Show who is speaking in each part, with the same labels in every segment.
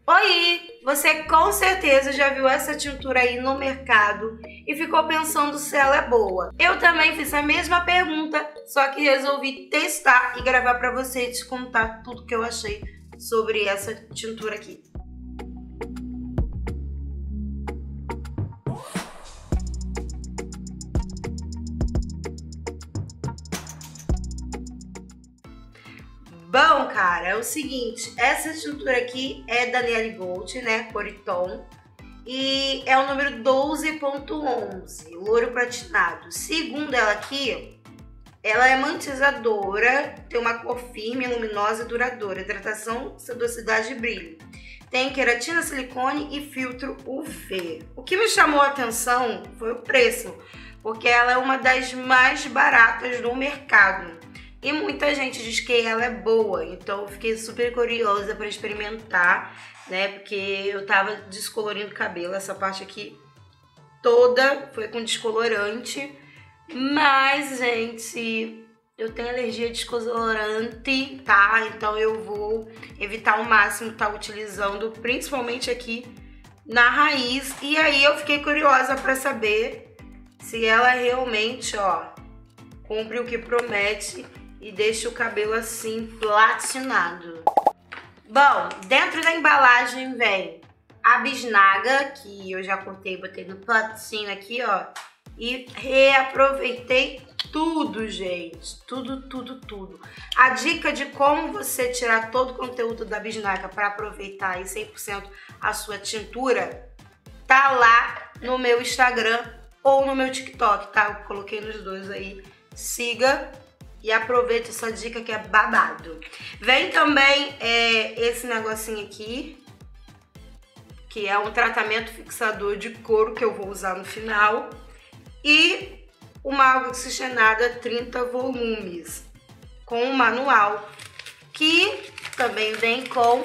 Speaker 1: Oi! Você com certeza já viu essa tintura aí no mercado e ficou pensando se ela é boa. Eu também fiz a mesma pergunta, só que resolvi testar e gravar pra você e te contar tudo que eu achei sobre essa tintura aqui. Bom, cara, é o seguinte, essa tintura aqui é da Nelly Gold, né, Coriton, e é o número 12.11, louro pratinado. Segundo ela aqui, ela é mantizadora, tem uma cor firme, luminosa e duradoura, hidratação, sedosidade e brilho. Tem queratina, silicone e filtro UV. O que me chamou a atenção foi o preço, porque ela é uma das mais baratas do mercado. E muita gente diz que ela é boa, então eu fiquei super curiosa para experimentar, né? Porque eu tava descolorindo o cabelo, essa parte aqui toda foi com descolorante. Mas, gente, eu tenho alergia a descolorante, tá? Então eu vou evitar ao máximo estar utilizando, principalmente aqui na raiz. E aí eu fiquei curiosa para saber se ela realmente, ó, cumpre o que promete e deixa o cabelo assim platinado. Bom, dentro da embalagem vem a bisnaga, que eu já cortei, botei no potinho aqui, ó. E reaproveitei tudo, gente. Tudo. A dica de como você tirar todo o conteúdo da bisnaga para aproveitar aí 100% a sua tintura, tá lá no meu Instagram ou no meu TikTok, tá? Eu coloquei nos dois aí. Siga e aproveite essa dica que é babado. Vem também esse negocinho aqui, que é um tratamento fixador de couro que eu vou usar no final. E uma água oxigenada 30 volumes, com um manual, que também vem com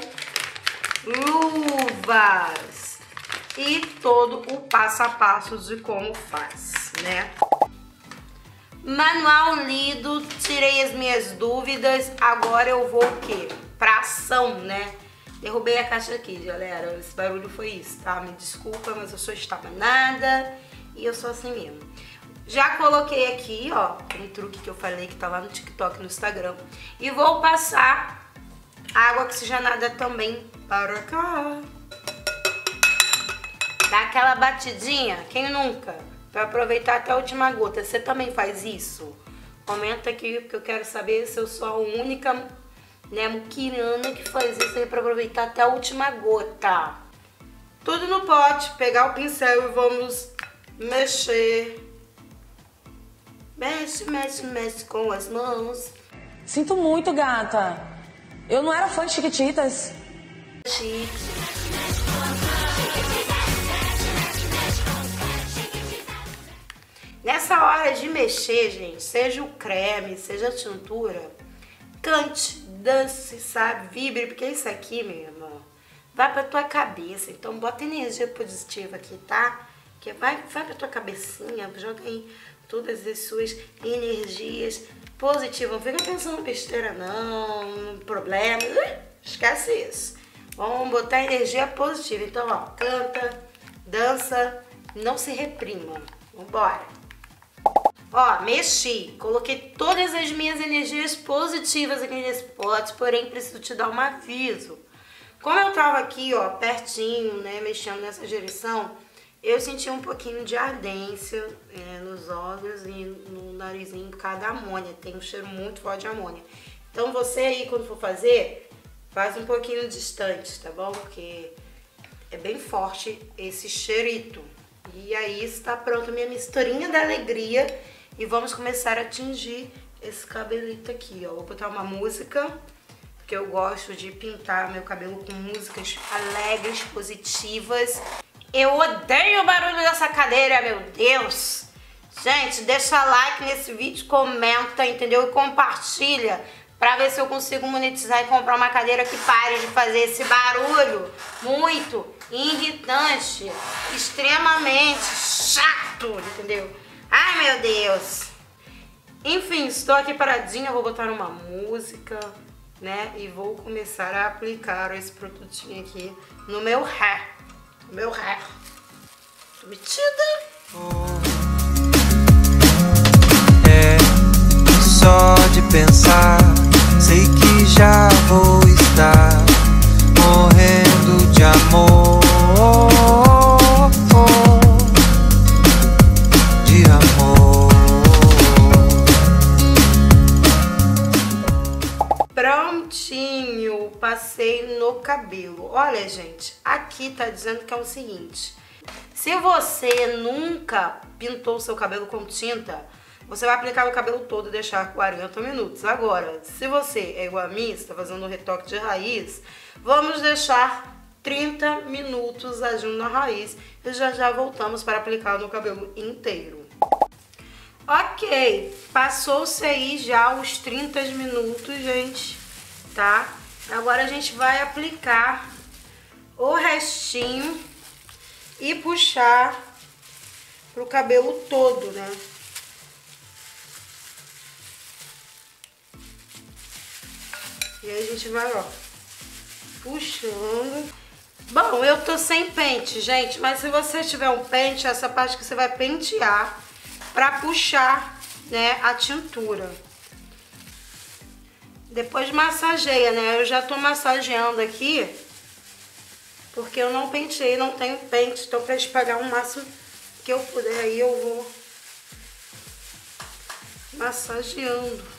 Speaker 1: luvas e todo o passo a passo de como faz, né? Manual lido, tirei as minhas dúvidas, agora eu vou o quê? Pra ação, né? Derrubei a caixa aqui, galera, esse barulho foi isso, tá? Me desculpa, mas eu sou estabanada e eu sou assim mesmo. Já coloquei aqui, ó, aquele truque que eu falei que tá lá no TikTok, no Instagram. E vou passar água oxigenada também para cá. Dá aquela batidinha, quem nunca? Para aproveitar até a última gota. Você também faz isso? Comenta aqui, porque eu quero saber se eu sou a única, né, muquirana que faz isso aí para aproveitar até a última gota. Tudo no pote, pegar o pincel e vamos mexer. Mexe com as mãos.
Speaker 2: Sinto muito, gata. Eu não era fã de Chiquititas.
Speaker 1: Nessa hora de mexer, gente, seja o creme, seja a tintura, cante, dance, sabe? Vibre, porque isso aqui, meu irmão, vai pra tua cabeça. Então bota energia positiva aqui, tá? Que vai pra tua cabecinha, joga aí todas as suas energias positivas. Não fica pensando besteira não, problema, esquece isso. Vamos botar energia positiva. Então, ó, canta, dança, não se reprima. Vambora. Ó, mexi, coloquei todas as minhas energias positivas aqui nesse pote, porém preciso te dar um aviso. Como eu tava aqui, ó, pertinho, né, mexendo nessa direção, eu senti um pouquinho de ardência nos olhos e no narizinho por causa da amônia. Tem um cheiro muito forte de amônia. Então você aí, quando for fazer, faz um pouquinho distante, tá bom? Porque é bem forte esse cheirito. E aí está pronta a minha misturinha da alegria. E vamos começar a tingir esse cabelito aqui, ó. Vou botar uma música, porque eu gosto de pintar meu cabelo com músicas alegres, positivas. Eu odeio o barulho dessa cadeira, meu Deus! Gente, deixa like nesse vídeo, comenta, entendeu? E compartilha pra ver se eu consigo monetizar e comprar uma cadeira que pare de fazer esse barulho muito irritante, extremamente chato, entendeu? Ai, meu Deus! Enfim, estou aqui paradinha, vou botar uma música né? E vou começar a aplicar esse produtinho aqui no meu hair. No meu hair. Tô metida?
Speaker 3: É só de pensar, sei que já vou estar morrendo de amor. De amor.
Speaker 1: Prontinho, passei no cabelo. Olha, gente, aqui tá dizendo que é o seguinte: se você nunca pintou o seu cabelo com tinta, você vai aplicar no cabelo todo e deixar 40 minutos. Agora, se você é igual a mim, está fazendo um retoque de raiz, vamos deixar 30 minutos agindo na raiz e já voltamos para aplicar no cabelo inteiro. Ok, passou-se aí já os 30 minutos, gente, tá? Agora a gente vai aplicar o restinho e puxar pro cabelo todo, né? E aí a gente vai, ó, puxando. Bom, eu tô sem pente, gente, mas se você tiver um pente, essa parte que você vai pentear pra puxar, né, a tintura. Depois massageia, né? Eu já tô massageando aqui, porque eu não pentei, não tenho pente, então pra espalhar o máximo que eu puder, aí eu vou massageando.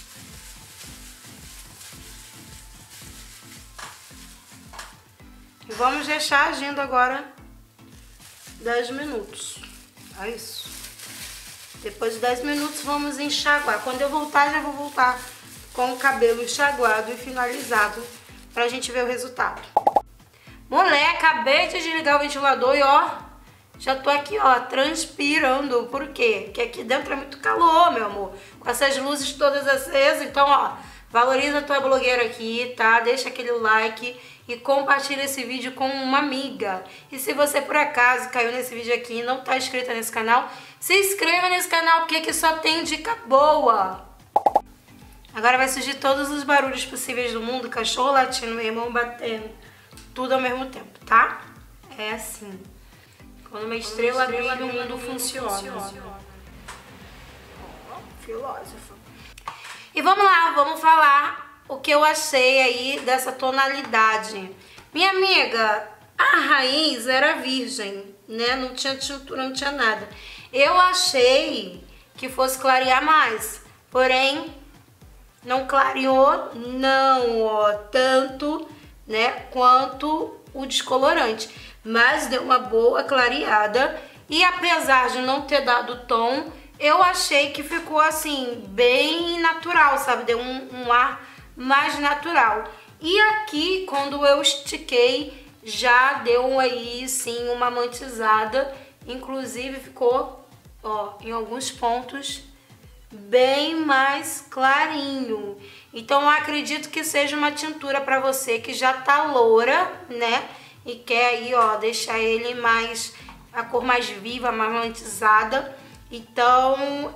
Speaker 1: E vamos deixar agindo agora 10 minutos. É isso. Depois de 10 minutos vamos enxaguar. Quando eu voltar, já vou voltar com o cabelo enxaguado e finalizado pra gente ver o resultado. Mulher, acabei de desligar o ventilador e ó, já tô aqui ó, transpirando. Por quê? Porque aqui dentro é muito calor, meu amor. Com essas luzes todas acesas. Então ó, valoriza a tua blogueira aqui, tá? Deixa aquele like e compartilha esse vídeo com uma amiga. E se você por acaso caiu nesse vídeo aqui e não tá inscrita nesse canal, se inscreva nesse canal porque aqui só tem dica boa. Agora vai surgir todos os barulhos possíveis do mundo, cachorro latindo, meu irmão batendo, tudo ao mesmo tempo, tá? É assim. Quando uma estrela brilha, o mundo funciona. Filósofo. E vamos lá, vamos falar o que eu achei aí dessa tonalidade. Minha amiga, a raiz era virgem, né? Não tinha tintura, não tinha nada. Eu achei que fosse clarear mais, porém não clareou não, ó, tanto, né, quanto o descolorante, mas deu uma boa clareada e apesar de não ter dado tom, eu achei que ficou assim bem natural, sabe? Deu um ar mais natural. E aqui, quando eu estiquei, já deu aí sim uma mantizada, inclusive ficou, ó, em alguns pontos bem mais clarinho. Então eu acredito que seja uma tintura para você que já tá loura, né? E quer aí, ó, deixar ele mais, a cor mais viva, mais mantizada. Então,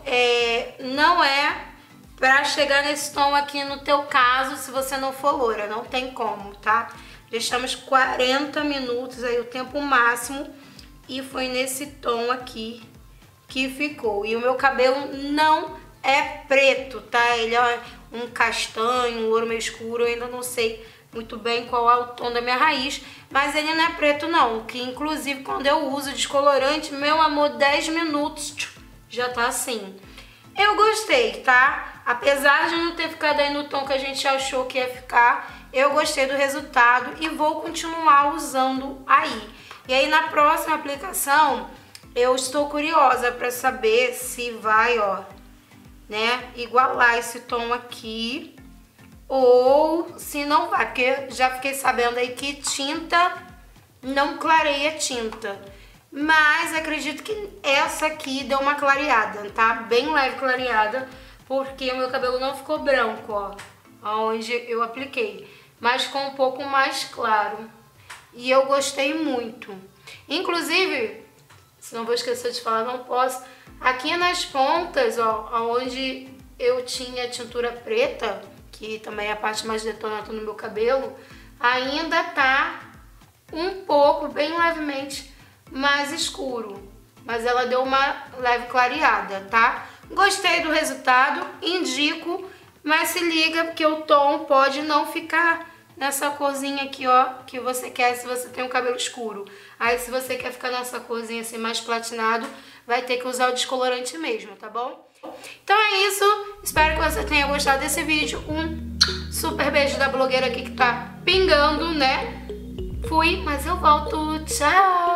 Speaker 1: não é pra chegar nesse tom aqui no teu caso, se você não for loura, não tem como, tá? Deixamos 40 minutos aí, o tempo máximo, e foi nesse tom aqui que ficou. E o meu cabelo não é preto, tá? Ele é um castanho, um ouro meio escuro, eu ainda não sei muito bem qual é o tom da minha raiz, mas ele não é preto não, que inclusive quando eu uso descolorante, meu amor, 10 minutos já tá assim. Eu gostei, tá? Apesar de não ter ficado aí no tom que a gente achou que ia ficar, eu gostei do resultado e vou continuar usando aí. E aí na próxima aplicação, eu estou curiosa para saber se vai, ó, né, igualar esse tom aqui ou se não vai, porque já fiquei sabendo aí que tinta não clareia tinta. Mas acredito que essa aqui deu uma clareada, tá? Bem leve clareada, porque o meu cabelo não ficou branco, ó, onde eu apliquei, mas ficou um pouco mais claro. E eu gostei muito. Inclusive, se não vou esquecer de falar, não posso, aqui nas pontas, ó, onde eu tinha tintura preta, que também é a parte mais detonante no meu cabelo, ainda tá um pouco, bem levemente, mais escuro. Mas ela deu uma leve clareada, tá? Gostei do resultado, indico, mas se liga porque o tom pode não ficar nessa corzinha aqui, ó, que você quer se você tem um cabelo escuro. Aí se você quer ficar nessa corzinha assim mais platinado, vai ter que usar o descolorante mesmo, tá bom? Então é isso, espero que você tenha gostado desse vídeo. Um super beijo da blogueira aqui que tá pingando, né? Fui, mas eu volto. Tchau!